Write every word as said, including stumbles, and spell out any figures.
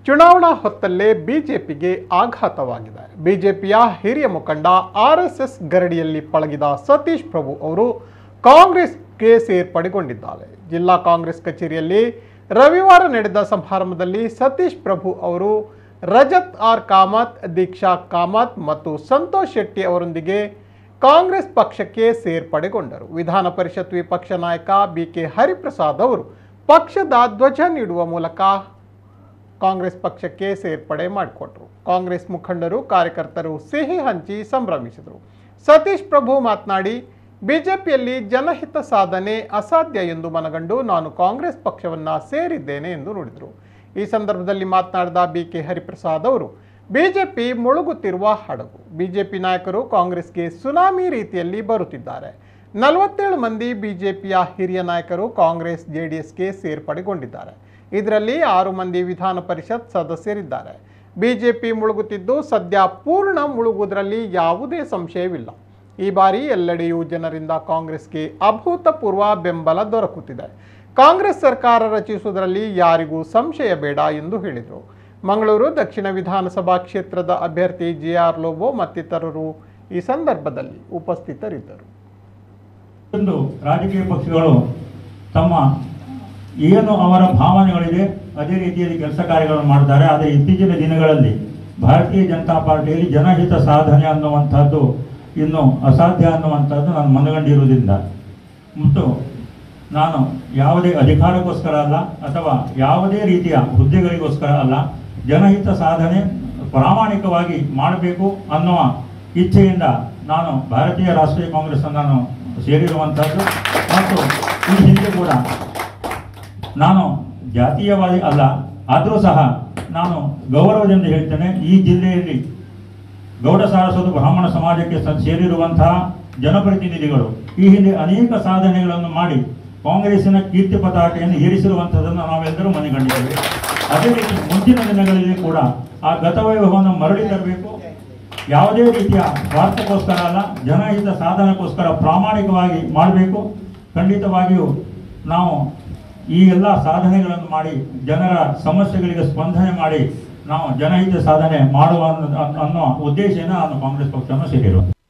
ಚುನಾವಣಾ ಹೊತ್ತಲ್ಲೇ ಬಿಜೆಪಿಗೆ ಆಘಾತವಾಗಿದೆ. ಬಿಜೆಪಿಯ ಹಿರಿಯ ಮುಖಂಡ ಆರ್ಎಸ್ಎಸ್ ಗರಡಿಯಲ್ಲಿ ಪಳಗಿದ ಸತೀಶ್ ಪ್ರಭು ಅವರು ಕಾಂಗ್ರೆಸ್ಗೆ ಸೇರ್ಪಡೆಗೊಂಡಿದ್ದಾರೆ. ಜಿಲ್ಲಾ ಕಾಂಗ್ರೆಸ್ ಕಚೇರಿಯಲ್ಲಿ ರವಿವಾರ ನಡೆದ ಸಮಾರಂಭದಲ್ಲಿ ಸತೀಶ್ ಪ್ರಭು ಅವರು ರಜತ್ ಆರ್ ಕಾಮತ್, ದೀಕ್ಷಾ ಕಾಮತ್ ಮತ್ತು ಸಂತೋಷ್ ಶೆಟ್ಟಿ ಅವರೊಂದಿಗೆ ಕಾಂಗ್ರೆಸ್ ಪಕ್ಷಕ್ಕೆ ಸೇರ್ಪಡೆಗೊಂಡರು. ವಿಧಾನ ಪರಿಷತ್ ವಿಪಕ್ಷ ನಾಯಕ ಬಿ ಕೆ ಹರಿಪ್ರಸಾದ್ ಅವರು ಪಕ್ಷದ ಧ್ವಜ ನೀಡುವ ಮೂಲಕ ಕಾಂಗ್ರೆಸ್ ಪಕ್ಷಕ್ಕೆ ಸೇರ್ಪಡೆ ಮಾಡಿಕೊಟ್ರು. ಕಾಂಗ್ರೆಸ್ ಮುಖಂಡರು, ಕಾರ್ಯಕರ್ತರು ಸಿಹಿ ಹಂಚಿ ಸಂಭ್ರಮಿಸಿದರು. ಸತೀಶ್ ಪ್ರಭು ಮಾತನಾಡಿ, ಬಿಜೆಪಿಯಲ್ಲಿ ಜನಹಿತ ಸಾಧನೆ ಅಸಾಧ್ಯ ಎಂದು ಮನಗಂಡು ನಾನು ಕಾಂಗ್ರೆಸ್ ಪಕ್ಷವನ್ನು ಸೇರಿದ್ದೇನೆ ಎಂದು ನುಡಿದರು. ಈ ಸಂದರ್ಭದಲ್ಲಿ ಮಾತನಾಡಿದ ಬಿ ಕೆ ಹರಿಪ್ರಸಾದ್ ಅವರು, ಬಿಜೆಪಿ ಮುಳುಗುತ್ತಿರುವ ಹಡಗು. ಬಿಜೆಪಿ ನಾಯಕರು ಕಾಂಗ್ರೆಸ್ಗೆ ಸುನಾಮಿ ರೀತಿಯಲ್ಲಿ ಬರುತ್ತಿದ್ದಾರೆ. ನಲವತ್ತೇಳು ಮಂದಿ ಬಿಜೆಪಿಯ ಹಿರಿಯ ನಾಯಕರು ಕಾಂಗ್ರೆಸ್ ಜೆಡಿಎಸ್ಗೆ ಸೇರ್ಪಡೆಗೊಂಡಿದ್ದಾರೆ. ಇದರಲ್ಲಿ ಆರು ಮಂದಿ ವಿಧಾನ ಪರಿಷತ್ ಸದಸ್ಯರಿದ್ದಾರೆ. ಬಿಜೆಪಿ ಮುಳುಗುತ್ತಿದ್ದು ಸದ್ಯ ಪೂರ್ಣ ಮುಳುಗುವುದರಲ್ಲಿ ಯಾವುದೇ ಸಂಶಯವಿಲ್ಲ. ಈ ಬಾರಿ ಎಲ್ಲೆಡೆಯೂ ಜನರಿಂದ ಕಾಂಗ್ರೆಸ್ಗೆ ಅಭೂತಪೂರ್ವ ಬೆಂಬಲ ದೊರಕುತ್ತಿದೆ. ಕಾಂಗ್ರೆಸ್ ಸರ್ಕಾರ ರಚಿಸುವುದರಲ್ಲಿ ಯಾರಿಗೂ ಸಂಶಯ ಬೇಡ ಎಂದು ಹೇಳಿದರು. ಮಂಗಳೂರು ದಕ್ಷಿಣ ವಿಧಾನಸಭಾ ಕ್ಷೇತ್ರದ ಅಭ್ಯರ್ಥಿ ಜೆ ಆರ್ ಲೋಬೋ ಮತ್ತಿತರರು ಈ ಸಂದರ್ಭದಲ್ಲಿ ಉಪಸ್ಥಿತರಿದ್ದರು. ರಾಜಕೀಯ ಪಕ್ಷಗಳು ತಮ್ಮ ಏನು ಅವರ ಭಾವನೆಗಳಿದೆ ಅದೇ ರೀತಿಯಲ್ಲಿ ಕೆಲಸ ಕಾರ್ಯಗಳನ್ನು ಮಾಡ್ತಾರೆ. ಆದರೆ ಇತ್ತೀಚಿನ ದಿನಗಳಲ್ಲಿ ಭಾರತೀಯ ಜನತಾ ಪಾರ್ಟಿಯಲ್ಲಿ ಜನಹಿತ ಸಾಧನೆ ಅನ್ನುವಂಥದ್ದು ಇನ್ನು ಅಸಾಧ್ಯ ಅನ್ನುವಂಥದ್ದು ನಾನು ಮನಗಂಡಿರುವುದರಿಂದ ಮತ್ತು ನಾನು ಯಾವುದೇ ಅಧಿಕಾರಕ್ಕೋಸ್ಕರ ಅಲ್ಲ ಅಥವಾ ಯಾವುದೇ ರೀತಿಯ ಹುದ್ದೆಗಳಿಗೋಸ್ಕರ ಅಲ್ಲ, ಜನಹಿತ ಸಾಧನೆ ಪ್ರಾಮಾಣಿಕವಾಗಿ ಮಾಡಬೇಕು ಅನ್ನುವ ಇಚ್ಛೆಯಿಂದ ನಾನು ಭಾರತೀಯ ರಾಷ್ಟ್ರೀಯ ಕಾಂಗ್ರೆಸ್ ನಾನು ಸೇರಿರುವಂಥದ್ದು ಮತ್ತು ಈ ಹಿಂದೆ ಕೂಡ ನಾನು ಜಾತೀಯವಾದಿ ಅಲ್ಲ, ಆದರೂ ಸಹ ನಾನು ಗೌರವದಿಂದ ಹೇಳ್ತೇನೆ, ಈ ಜಿಲ್ಲೆಯಲ್ಲಿ ಗೌಡ ಸಾರಸ್ವತ ಬ್ರಾಹ್ಮಣ ಸಮಾಜಕ್ಕೆ ಸೇರಿರುವಂತಹ ಜನಪ್ರತಿನಿಧಿಗಳು ಈ ಹಿಂದೆ ಅನೇಕ ಸಾಧನೆಗಳನ್ನು ಮಾಡಿ ಕಾಂಗ್ರೆಸ್ಸಿನ ಕೀರ್ತಿ ಪತಾಕೆಯನ್ನು ಏರಿಸಿರುವಂಥದ್ದನ್ನು ನಾವೆಲ್ಲರೂ ಮನೆಗಂಡಿದ್ದೇವೆ. ಅದೇ ರೀತಿ ಮುಂದಿನ ದಿನಗಳಲ್ಲಿ ಕೂಡ ಆ ಗತವೈಭವವನ್ನು ಮರಳಿ ತರಬೇಕು. ಯಾವುದೇ ರೀತಿಯ ಸ್ವಾರ್ಥಕ್ಕೋಸ್ಕರ ಅಲ್ಲ, ಜನಹಿತ ಸಾಧನೆಗೋಸ್ಕರ ಪ್ರಾಮಾಣಿಕವಾಗಿ ಮಾಡಬೇಕು. ಖಂಡಿತವಾಗಿಯೂ ನಾವು ಈ ಎಲ್ಲ ಸಾಧನೆಗಳನ್ನು ಮಾಡಿ ಜನರ ಸಮಸ್ಯೆಗಳಿಗೆ ಸ್ಪಂದನೆ ಮಾಡಿ ನಾವು ಜನಹಿತ ಸಾಧನೆ ಮಾಡುವ ಅನ್ನೋ ಉದ್ದೇಶನ ನಾನು ಕಾಂಗ್ರೆಸ್ ಪಕ್ಷವನ್ನು ಸೇರಿರುವ